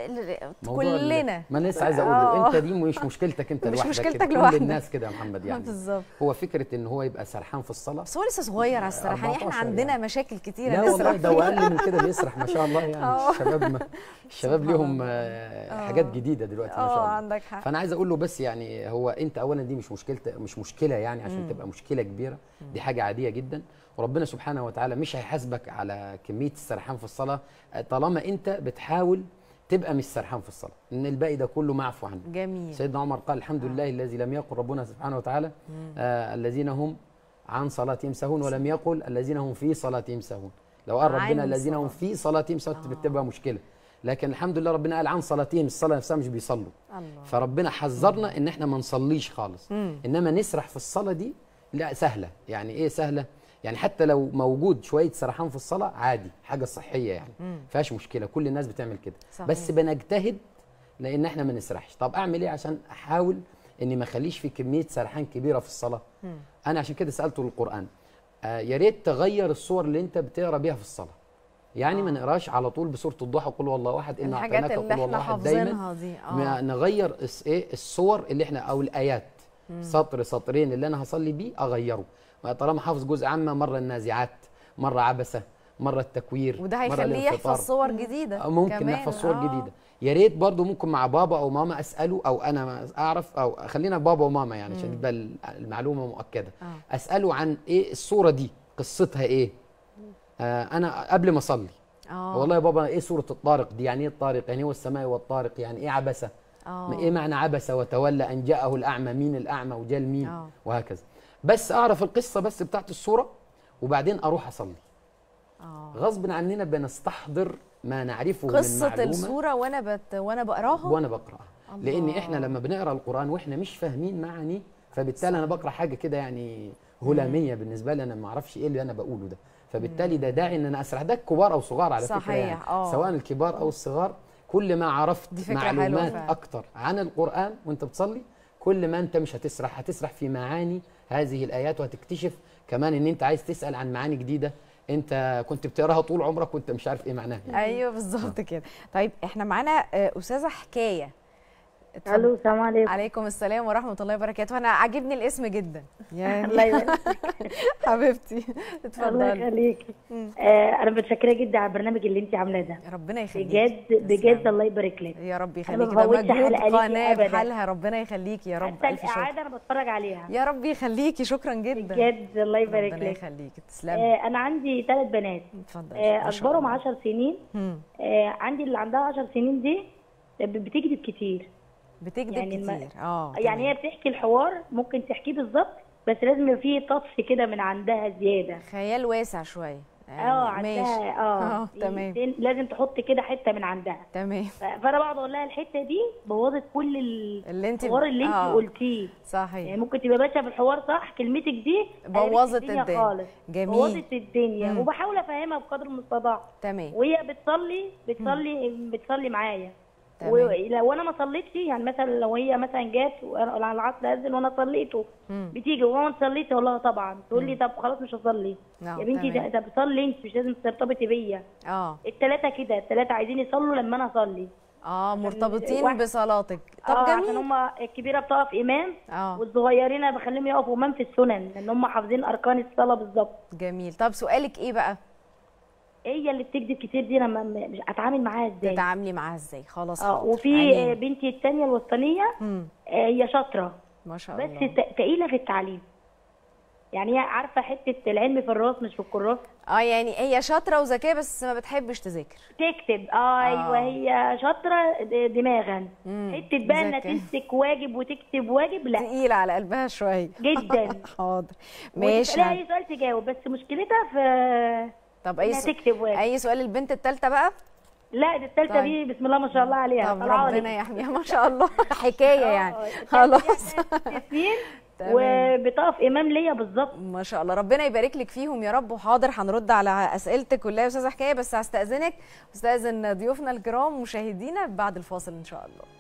كلنا ما انا لسه عايزه اقول انت دي مش مشكلتك انت لوحدك، مش مشكلتك لوحدك، كل الناس كده يا محمد. يعني بالظبط. هو فكره ان هو يبقى سرحان في الصلاه، بس هو لسه صغير على السرحان. احنا عندنا يعني مشاكل كتيره لا والله ده اقل من كده بيسرح ما شاء الله. يعني الشباب ليهم حاجات جديده دلوقتي ما شاء الله. عندك حق. فانا عايز اقول له بس يعني هو انت اولا دي مش مشكله يعني عشان تبقى مشكله كبيره، دي حاجه عاديه جدا. وربنا سبحانه وتعالى مش هيحاسبك على كميه السرحان في الصلاه طالما انت بتحاول تبقى مش سرحان في الصلاه، ان الباقي ده كله معفو عنه. جميل. سيدنا عمر قال الحمد لله الذي لم يقل ربنا سبحانه وتعالى الذين هم عن صلاتهم سهون، ولم يقل الذين هم في صلاتهم سهون. لو قال ربنا الذين هم في صلاتهم سهون بتبقى مشكله، لكن الحمد لله ربنا قال عن صلاتهم، الصلاه نفسها مش بيصلوا. الله. فربنا حذرنا ان احنا ما نصليش خالص. انما نسرح في الصلاه دي لا سهله. يعني ايه سهله؟ يعني حتى لو موجود شويه سرحان في الصلاه عادي، حاجه صحيه يعني فيهاش مشكله، كل الناس بتعمل كده. صحيح. بس بنجتهد لان احنا ما نسرحش. طب اعمل ايه عشان احاول اني ما اخليش في كميه سرحان كبيره في الصلاه؟ انا عشان كده سالته القران يا ريت تغير الصور اللي انت بتقرا بيها في الصلاه. يعني ما نقراش على طول بسوره الضحى قل هو الله احد انا اعطيناك قل هو الله احد دايما. نغير ايه الصور اللي احنا او الايات، سطر سطرين اللي انا هصلي بيه اغيره. طالما حافظ جزء عامه، مره النازعات، مره عبسه، مره التكوير، وده هيخليه يحفظ صور جديده ممكن كمان. نحفظ صور جديده. يا ريت برضو ممكن مع بابا او ماما اساله، او انا اعرف، او خلينا بابا وماما يعني عشان تبقى المعلومه مؤكده. اساله عن ايه الصوره دي، قصتها ايه. انا قبل ما اصلي والله يا بابا ايه سوره الطارق دي، يعني ايه الطارق، يعني هو السماء والطارق، يعني ايه عبسه، ايه معنى عبس وتولى ان جاءه الاعمى، مين الاعمى وجاء لمين، وهكذا. بس اعرف القصه بس بتاعت الصوره، وبعدين اروح اصلي. غصب عننا بنستحضر ما نعرفه من معلومه قصه الصوره وانا بقراها لان احنا لما بنقرا القران واحنا مش فاهمين معاني، فبالتالي انا بقرا حاجه كده يعني هلاميه بالنسبه لي، انا ما اعرفش ايه اللي انا بقوله ده، فبالتالي ده داعي ان انا اسرح. ده الكبار او صغار على فكره يعني، سواء الكبار او الصغار، كل ما عرفت معلومات اكتر عن القران وانت بتصلي، كل ما انت مش هتسرح في معاني هذه الايات، وهتكتشف كمان ان انت عايز تسال عن معاني جديده انت كنت بتقراها طول عمرك وانت مش عارف ايه معناها يعني. ايوه بالظبط كده. طيب احنا معانا استاذه حكايه. الو، السلام عليكم. عليكم السلام ورحمه الله وبركاته. انا عاجبني الاسم جدا يعني. الله يبارك حبيبتي اتفضلي. الله يخليكي. انا متشكره جدا على البرنامج اللي انت عاملاه ده، ربنا يخليكي بجد بجد. الله يبارك لك يا رب يخليكي. ده مجهود قناه بحالها، ربنا يخليكي يا رب. الف شكر. انا بتفرج عليها يا رب يخليكي. شكرا جدا بجد، الله يبارك لك. ربنا يخليكي. تسلمي. انا عندي 3 بنات. اتفضلي. اكبرهم 10 سنين. عندي اللي عندها 10 سنين دي بتكذب كتير. بتكذب يعني كتير. يعني هي بتحكي الحوار ممكن تحكيه بالظبط، بس لازم يبقى فيه طف كده من عندها زياده، خيال واسع شويه. عندها تمام. لازم تحط كده حته من عندها. تمام. فانا بقعد اقول لها الحته دي بوظت كل الحوار اللي انت قلتيه. صحيح. يعني ممكن تبقى ماشيه في الحوار صح، كلمتك دي بوظت الدنيا خالص. جميل. بوظت الدنيا. وبحاول افهمها بقدر المستطاع. تمام. وهي بتصلي معايا. ولو انا ما صليتش، يعني مثلا لو هي مثلا جت على العصر اذن وانا صليته، بتيجي وانا صليت والله طبعا تقول لي طب خلاص مش هصلي. يا بنتي طب صلي انت، مش لازم ترتبطي بيا. الثلاثه كده، الثلاثه عايزين يصلوا لما انا اصلي. مرتبطين بصلاتك. طب جميل. عشان هم الكبيره بتقف امام، والصغيرين انا بخليهم يقفوا امام في السنن، لان هم حافظين اركان الصلاه بالظبط. جميل. طب سؤالك ايه بقى؟ هي اللي بتكذب كتير دي انا مش اتعامل معاها ازاي؟ تتعاملي معاها ازاي؟ خلاص. وفي بنتي الثانيه الوسطانيه، هي شاطره ما شاء الله، بس تقيله في التعليم. يعني هي عارفه حته العلم في الراس مش في الكراس. يعني هي شاطره وذكيه بس ما بتحبش تذاكر تكتب. ايوه هي شاطره دماغا. حته بقى انها تمسك واجب وتكتب واجب، لا، تقيله على قلبها شويه جدا. حاضر ماشي. لا، اي سؤال تجاوب، بس مشكلتها في طب اي سؤال البنت الثالثه بقى؟ لا، دي الثالثه دي بسم الله ما شاء الله عليها. طب ربنا يحميها ما شاء الله. حكايه يعني. خلاص. وبتقف امام ليا بالظبط. ما شاء الله، ربنا يبارك لك فيهم يا رب. وحاضر هنرد على اسئلتك كلها يا استاذه حكايه، بس هستاذنك واستاذن ضيوفنا الكرام مشاهدينا بعد الفاصل ان شاء الله.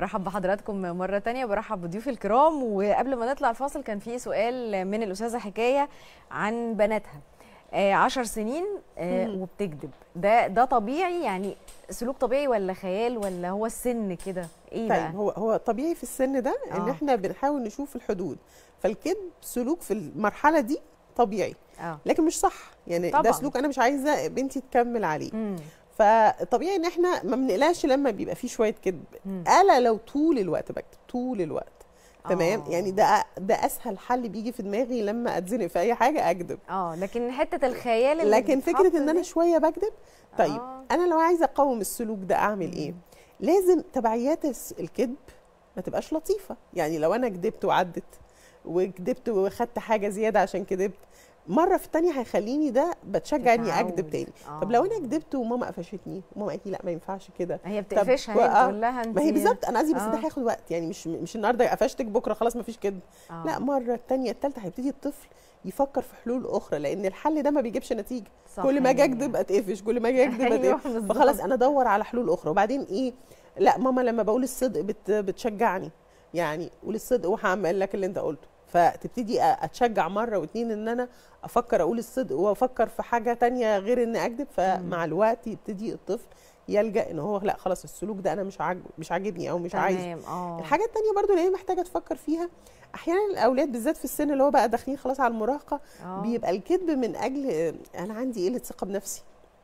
برحب بحضراتكم مرة تانية، برحب بضيوف الكرام. وقبل ما نطلع الفاصل كان في سؤال من الأستاذة حكاية عن بناتها 10 سنين وبتكذب. ده طبيعي يعني؟ سلوك طبيعي ولا خيال ولا هو السن كده؟ ايه بقى؟ طيب هو طبيعي في السن ده ان احنا بنحاول نشوف الحدود. فالكذب سلوك في المرحلة دي طبيعي، لكن مش صح يعني طبعًا. ده سلوك انا مش عايزة بنتي تكمل عليه. فطبيعي ان احنا ما بنقلقش لما بيبقى فيه شويه كذب. الا لو طول الوقت بكتب طول الوقت تمام يعني ده اسهل حل بيجي في دماغي لما اتزنق في اي حاجه اكذب. لكن حته الخيال اللي لكن فكره ان انا شويه بكذب. طيب انا لو عايزه اقاوم السلوك ده اعمل ايه؟ لازم تبعيات الكذب ما تبقاش لطيفه. يعني لو انا كذبت وعدت وكذبت واخدت حاجه زياده عشان كذبت، مره في الثانيه هيخليني ده بتشجع اني اكذب تاني. طب لو انا كذبت وماما قفشتني وماما قالت لي لا ما ينفعش كده، هي بتقفشها، هي بتقول لها انت، ما هي بالظبط انا قصدي بس ده هياخد وقت يعني مش النهارده قفشتك بكره خلاص ما فيش كذب. لا مره الثانيه الثالثه هيبتدي الطفل يفكر في حلول اخرى، لان الحل ده ما بيجيبش نتيجه. كل ما اجي اكذب اتقفش، كل ما اجي اكذب اتقفش، فخلاص انا ادور على حلول اخرى. وبعدين ايه؟ لا ماما لما بقول الصدق بتشجعني، يعني قول الصدق وهعمل لك اللي انت قلته. فتبتدي اتشجع مره واثنين ان انا افكر اقول الصدق وافكر في حاجه تانية غير ان اكذب. فمع الوقت يبتدي الطفل يلجا ان هو لا خلاص السلوك ده انا مش عاجبني او مش عايز. الحاجه الثانيه برضو اللي هي محتاجه تفكر فيها، احيانا الاولاد بالذات في السن اللي هو بقى داخلين خلاص على المراهقه بيبقى الكذب من اجل انا عندي قله ثقه بنفسي.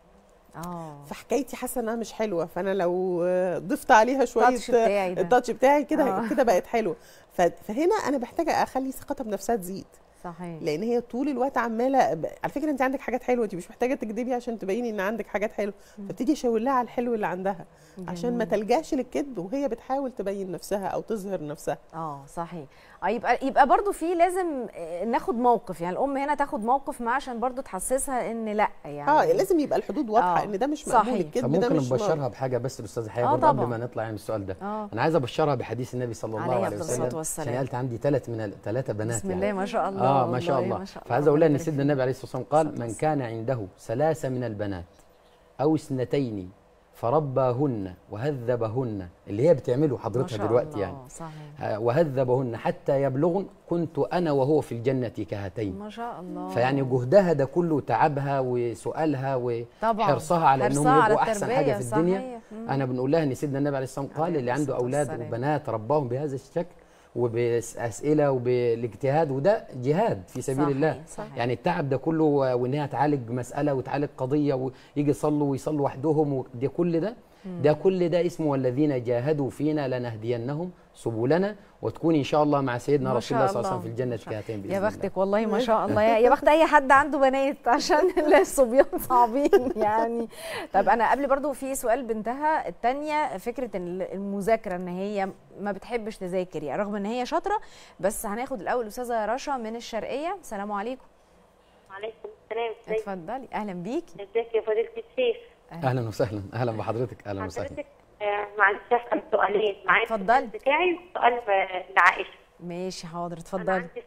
فحكايتي حاسه انها مش حلوه، فانا لو ضفت عليها شويه التاتش بتاعي كده كده بقت حلوه. فهنا انا محتاجه اخلي ثقتها بنفسها تزيد. صحيح. لان هي طول الوقت عماله على فكره انت عندك حاجات حلوه، انت مش محتاجه تكذبي عشان تبيني ان عندك حاجات حلوه. فابتدي اشاور لها على الحلو اللي عندها عشان ما تلجاش للكذب وهي بتحاول تبين نفسها او تظهر نفسها. صحيح. يبقى برضو في لازم ناخد موقف، يعني الام هنا تاخد موقف معاه عشان برضو تحسسها ان لا يعني لازم يبقى الحدود واضحه ان ده مش مقبول. الكذب ده مش ممكن نبشرها بحاجه بس الاستاذه حياه قبل ما نطلع يعني السؤال ده. انا عايز ابشرها بحديث النبي صلى الله عليه وسلم عشان قالت عندي 3 بنات بسم الله ما شاء الله. ما شاء الله. فعايز اقول لها ان سيدنا النبي عليه الصلاه والسلام قال من كان عنده 3 من البنات او 2 فرباهن وهذبهن، اللي هي بتعمله حضرتها دلوقتي يعني صحيح. وهذبهن حتى يبلغن كنت انا وهو في الجنه كهاتين. ما شاء الله. فيعني جهدها ده كله، تعبها وسؤالها وحرصها على انهم يبقوا احسن حاجه في الدنيا. انا بنقول لها ان سيدنا النبي عليه الصلاه والسلام قال اللي عنده اولاد وبنات رباهم بهذا الشكل وباسئله وبالاجتهاد، وده جهاد في سبيل الله. صحيح. يعني التعب ده كله وانها تعالج مساله وتعالج قضيه ويجي يصلوا ويصلوا وحدهم، ده كل ده اسمه والذين جاهدوا فينا لنهدينهم سبلنا، وتكون ان شاء الله مع سيدنا رسول الله صلى الله عليه وسلم في الجنه كهاتين باذن الله. يا بختك والله ما شاء الله، يا بخت اي حد عنده بنات عشان الصبيان صعبين يعني. طب انا قبل برضو في سؤال بنتها الثانيه، فكره المذاكره ان هي ما بتحبش تذاكر يعني رغم ان هي شاطره. بس هناخد الاول الاستاذه رشا من الشرقيه. السلام عليكم. وعليكم السلام. اتفضلي. اهلا بيكي. ازيك يا فضيله الشيخ؟ اهلا وسهلا. اهلا بحضرتك. اهلا وسهلا. معلش اسال سؤالين معايا. اتفضلي. بتاعي وسؤال لعائشه. ماشي حاضر اتفضلي. انا عندي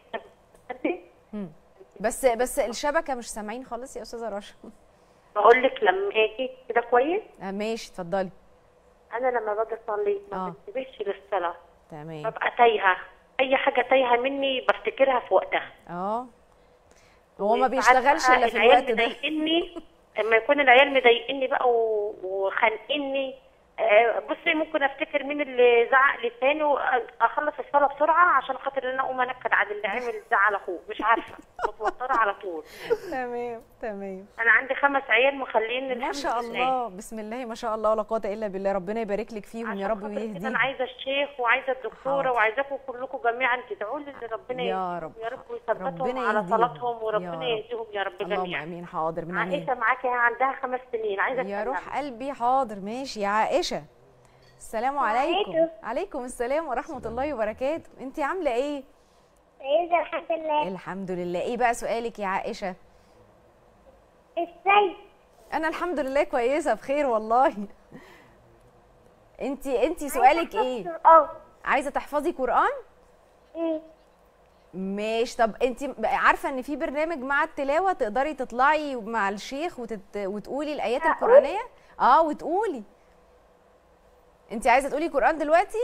سؤال بس الشبكه مش سامعين خالص يا استاذه رشا. بقول لك لما اجي كده كويس. ماشي اتفضلي. انا لما باجي اصلي ما بنتبهش للصلاه. تمام. ببقى تايهه، اي حاجه تايهه مني بفتكرها في وقتها. هو ما بيشتغلش الا في الوقت ده. لما يكون العيال مضايقني بقى وخانقيني، بصي ممكن افتكر مين اللي زعق لي تاني واخلص الصلاه بسرعه عشان خاطر ان انا اقوم انكد على اللي عمل زعل اخوه، مش عارفه متوتره على طول. تمام. انا عندي 5 عيال مخلين ما شاء الله. بسم الله ما شاء الله ولا قوه الا بالله. ربنا يبارك لك فيهم يا رب ويهديهم. انا عايزه الشيخ وعايزه الدكتوره وعايزاكم كلكم جميعا تدعوا لي ان ربنا يا رب ويثبتهم على صلاتهم وربنا يهديهم يا رب جميعا. اللهم امين. حاضر. من عائشه معاكي عندها 5 سنين عايزه يا روح قلبي. حاضر ماشي يا عائشه. السلام عليكم. عليكم السلام ورحمه الله وبركاته. انت عامله ايه؟ كويسه الحمد لله. الحمد لله. ايه بقى سؤالك يا عائشه؟ ازاي؟ انا الحمد لله كويسه بخير والله. انت سؤالك ايه؟ عايزه تحفظي قرآن؟ ماشي. طب انت عارفه ان في برنامج مع التلاوه تقدري تطلعي مع الشيخ وتقولي الايات القرآنيه؟ وتقولي. انت عايزه تقولي قران دلوقتي؟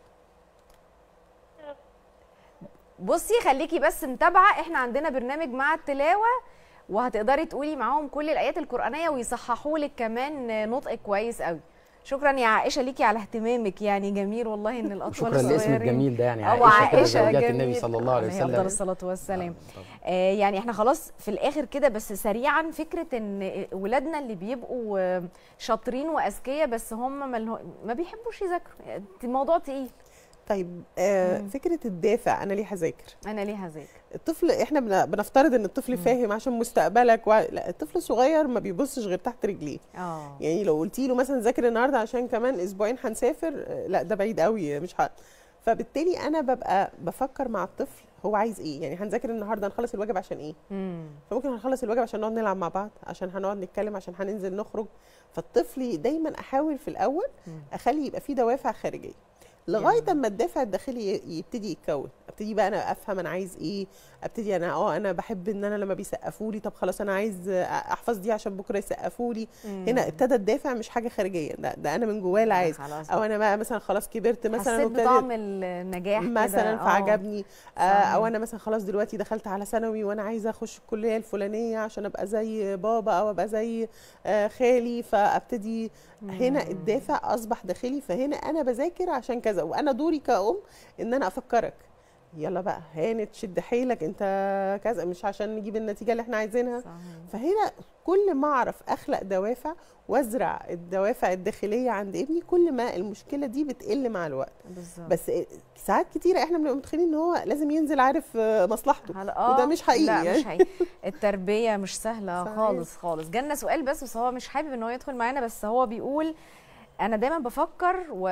بصي خليكي بس متابعه، احنا عندنا برنامج مع التلاوه وهتقدري تقولي معاهم كل الايات القرانيه ويصححوا لك كمان نطقك كويس قوي. شكرا يا عائشه ليكي على اهتمامك، يعني جميل والله ان الاطفال شكرا لاسم الجميل ده، يعني عائشه زوجات النبي صلى الله عليه وسلم افضل الصلاه والسلام. يعني احنا خلاص في الاخر كده، بس سريعا فكره ان ولادنا اللي بيبقوا شاطرين واذكياء بس هم ما بيحبوش يذاكروا، الموضوع تقيل. طيب فكره الدافع، انا ليه هذاكر؟ انا ليه هذاكر؟ الطفل احنا بنفترض ان الطفل فاهم عشان مستقبلك لا، الطفل صغير ما بيبصش غير تحت رجليه. يعني لو قلتي له مثلا ذاكر النهارده عشان كمان اسبوعين هنسافر، لا ده بعيد قوي مش فبالتالي انا ببقى بفكر مع الطفل هو عايز ايه. يعني هنذاكر النهارده هنخلص الواجب عشان ايه؟ فممكن هنخلص الواجب عشان نقعد نلعب مع بعض، عشان هنقعد نتكلم، عشان هننزل نخرج. فالطفل دايما احاول في الاول اخلي يبقى في دوافع خارجيه لغايه اما الدافع الداخلي يبتدي يتكون. ابتدي بقى انا افهم انا عايز ايه، ابتدي انا بحب ان انا لما بيسقفوا لي، طب خلاص انا عايز احفظ دي عشان بكره يسقفوا لي. هنا ابتدى الدافع مش حاجه خارجيه، ده انا من جوايا اللي عايز. او انا بقى مثلا خلاص كبرت مثلا حسيت بطعم النجاح مثلا فعجبني، او انا مثلا خلاص دلوقتي دخلت على ثانوي وانا عايزه اخش الكليه الفلانيه عشان ابقى زي بابا او ابقى زي خالي، فابتدي هنا الدافع اصبح داخلي. فهنا انا بذاكر عشان كذا، وانا دوري كأم ان انا افكرك يلا بقى هانت شد حيلك انت كذا، مش عشان نجيب النتيجه اللي احنا عايزينها. فهنا كل ما اعرف اخلق دوافع وازرع الدوافع الداخليه عند ابني، كل ما المشكله دي بتقل مع الوقت. بالزبط. بس ساعات كتيره احنا بنبقى متخيلين ان هو لازم ينزل عارف مصلحته، وده مش حقيقي. لا يعني مش حقيقي. التربيه مش سهله خالص خالص. جالنا سؤال بس هو مش حابب ان هو يدخل معانا، بس هو بيقول أنا دايما بفكر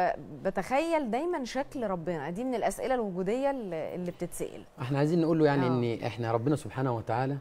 وبتخيل دايما شكل ربنا. دي من الأسئلة الوجودية اللي بتتسأل. احنا عايزين نقول له يعني ان احنا ربنا سبحانه وتعالى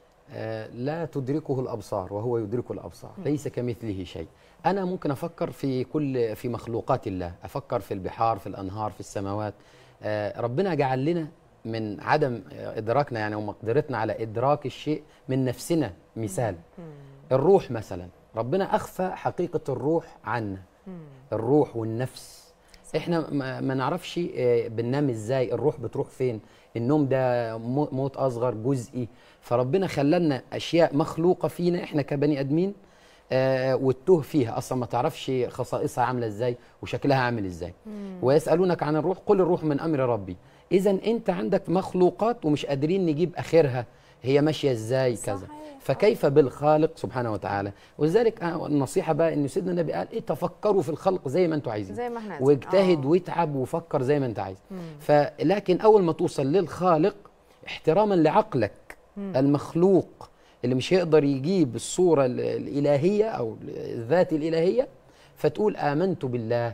لا تدركه الأبصار وهو يدرك الأبصار، ليس كمثله شيء. أنا ممكن أفكر في مخلوقات الله، أفكر في البحار، في الأنهار، في السماوات. ربنا جعل لنا من عدم إدراكنا يعني ومقدرتنا على إدراك الشيء من نفسنا. مثال الروح مثلا، ربنا أخفى حقيقة الروح عنا. الروح والنفس احنا ما نعرفش بننام ازاي، الروح بتروح فين، النوم ده موت اصغر جزئي. فربنا خلالنا اشياء مخلوقه فينا احنا كبني ادمين وتوه فيها اصلا، ما تعرفش خصائصها عامله ازاي وشكلها عامل ازاي. ويسالونك عن الروح قل الروح من امر ربي. اذا انت عندك مخلوقات ومش قادرين نجيب اخرها هي ماشيه ازاي كذا، فكيف بالخالق سبحانه وتعالى؟ ولذلك النصيحه بقى ان سيدنا النبي قال ايه، تفكروا في الخلق زي ما انتم عايزين، زي ما احنا واجتهد واتعب وفكر زي ما انت عايز. فلكن اول ما توصل للخالق احتراما لعقلك المخلوق اللي مش هيقدر يجيب الصوره الالهيه او الذات الالهيه، فتقول امنت بالله،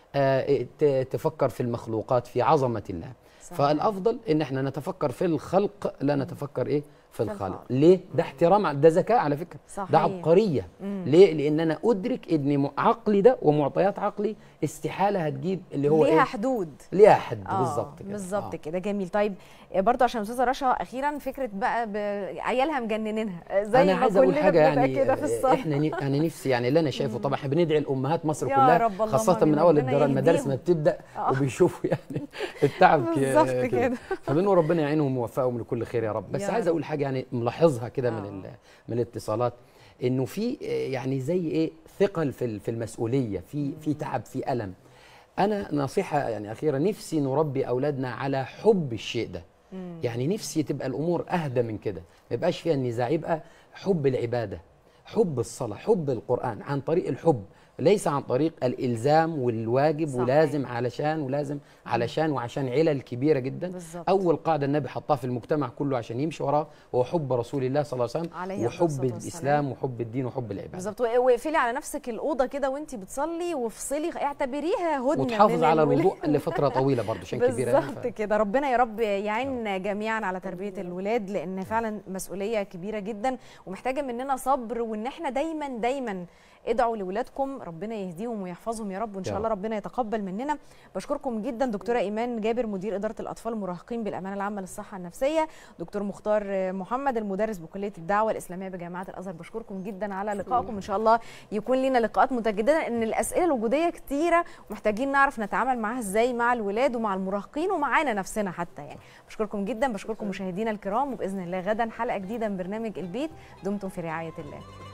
تفكر في المخلوقات في عظمه الله. صحيح. فالافضل ان احنا نتفكر في الخلق لا نتفكر ايه في الخالق. ليه؟ ده احترام، ده ذكاء على فكره. صحيح. ده عبقريه. ليه؟ لان انا ادرك ان عقلي ده ومعطيات عقلي استحاله هتجيب اللي هو ليها حدود، ليها حد. بالظبط كده، بالظبط كده. جميل. طيب برضه عشان استاذه رشا اخيرا، فكره بقى عيالها مجننينها زي أنا ما عايز أقول حاجة يعني كده في الصف. انا نفسي يعني اللي انا شايفه طبعا احنا بندعي الامهات مصر كلها خاصه من اول المدارس ما بتبدا وبيشوفوا يعني التعب بالظبط كده. فبنقول ربنا يعينهم ويوفقهم لكل خير يا رب. بس عايز اقول حاجه يعني ملاحظها كده من الاتصالات، انه في يعني زي ايه ثقل في المسؤوليه، في تعب، في الم. انا نصيحه يعني اخيره، نفسي نربي اولادنا على حب الشيء ده. يعني نفسي تبقى الامور اهدى من كده، ما يبقاش فيها النزاع، يبقى حب العباده، حب الصلاه، حب القران عن طريق الحب، ليس عن طريق الالزام والواجب. صحيح. ولازم علشان ولازم علشان وعشان علل كبيره جدا. بالزبط. اول قاعده النبي حطها في المجتمع كله عشان يمشي وراه هو حب رسول الله صلى الله عليه وسلم، وحب الاسلام وحب الدين وحب العباده. بالظبط. واقفلي على نفسك الاوضه كده وانت بتصلي وافصلي، اعتبريها هدنه، وتحافظ على الوضوء لفتره طويله برضه عشان كبيره. بالظبط كده. ربنا يا رب يعين جميعا على تربيه الولاد، لان فعلا مسؤوليه كبيره جدا ومحتاجه مننا صبر، وان احنا دايما ادعوا لاولادكم ربنا يهديهم ويحفظهم يا رب، وان شاء الله ربنا يتقبل مننا. بشكركم جدا دكتوره ايمان جابر مدير اداره الاطفال المراهقين بالامانه العامه للصحه النفسيه، دكتور مختار محمد المدرس بكليه الدعوه الاسلاميه بجامعه الازهر، بشكركم جدا على لقائكم. ان شاء الله يكون لنا لقاءات متجدده، ان الاسئله الوجوديه كتيره ومحتاجين نعرف نتعامل معاها ازاي مع الولاد ومع المراهقين ومعانا نفسنا حتى يعني. بشكركم جدا، بشكركم مشاهدينا الكرام، وباذن الله غدا حلقه جديده من برنامج البيت. دمتم في رعايه الله.